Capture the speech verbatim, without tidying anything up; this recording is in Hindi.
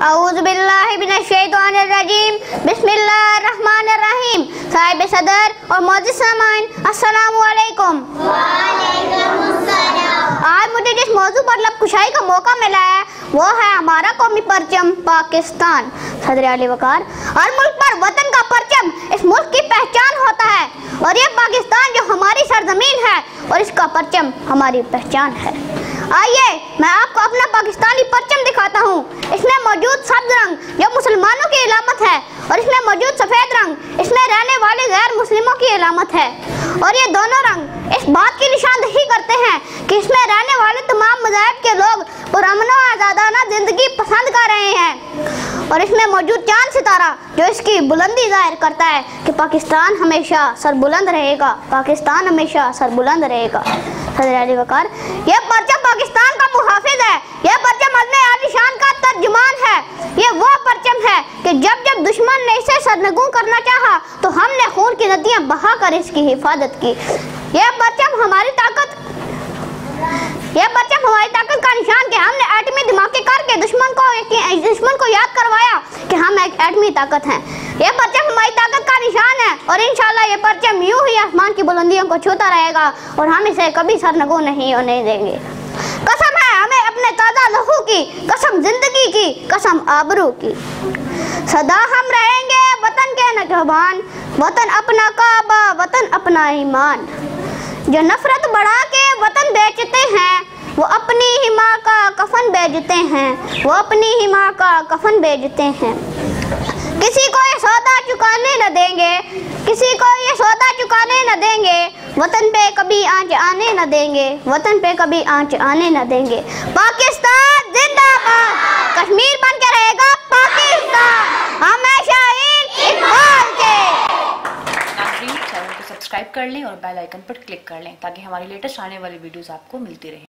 औज़ुबिल्लाहि मिनश्शैतानिर्रजीम बिस्मिल्लाहिर्रहमानिर्रहीम। साहिब सदर और मोअज़्ज़िज़ सामाईन, अस्सलामु अलैकुम। आज मुझे जिस मौजू पर लब कुशाई का मौका मिला है वो है हमारा कौमी परचम पाकिस्तान। सदर आली वकार, हर मुल्क पर वतन का परचम इस मुल्क की पहचान होता है और ये पाकिस्तान जो हमारी सरजमीन है और इसका परचम हमारी पहचान है। आइए मैं आपको अपना पाकिस्तानी परचम दिखाता हूँ। इसमें मौजूद सब्ज रंग जो मुसलमानों की इलामत है और इसमें मौजूद सफ़ेद रंग इसमें रहने वाले गैर मुस्लिमों की इलामत है। और ये दोनों रंग इस बात की निशानदही करते हैं कि इसमें रहने वाले तमाम मज़ाहिब के लोग पुरअमन व आज़ादाना ज़िंदगी पसंद कर रहे हैं। और इसमें मौजूद चांद सितारा जो इसकी बुलंदी जाहिर करता है कि पाकिस्तान हमेशा सरबुलंद रहेगा, पाकिस्तान हमेशा सरबुलंद रहेगा। सदर आली वकार, यह परचम पाकिस्तान का मुहाफिज है, यह परचम अज़्म आलिशान का तर्जुमान है। ये वो परचम है कि जब जब दुश्मन ने इसे सरनगू करना चाहा तो हमने खून की नदियाँ बहाकर इसकी हिफाजत की। यह परचम हमारी ताकत यह परचम हमारी ताकत का निशान कि हमने एटमी धमाके करके दुश्मन को दुश्मन को याद करवाया कि हम एक एटमी ताकत हैं। यह परचम हमारी ताकत का निशान है और इंशाल्लाह ये परचम यूं ही आसमान की बुलंदियों को छूता रहेगा और हम इसे कभी सरनगू नहीं होने देंगे। कसम है हमें अपने ताज़ा लहू की, कसम जिंदगी की, कसम आबरू की। सदा हम रहेंगे वतन के नगहबान, वतन अपना काबा, वतन अपना ईमान। जो नफरत बढ़ा के वतन बेचते हैं वो अपनी ही माँ का कफन बेचते हैं, वो अपनी ही माँ का कफन बेचते हैं। किसी को ये सौदा चुकाने न देंगे, किसी को ये सौदा चुकाने न देंगे, वतन पे कभी आंच आने न देंगे, वतन पे कभी आंच आने न देंगे। पाकिस्तान जिंदाबाद, कश्मीर बन के रहेगा पाकिस्तान हमेशा इकबाल के। चैनल को सब्सक्राइब कर लें और बेल आइकन पर क्लिक कर लें ताकि हमारी लेटेस्ट आने वाली वीडियोस आपको मिलती रहे।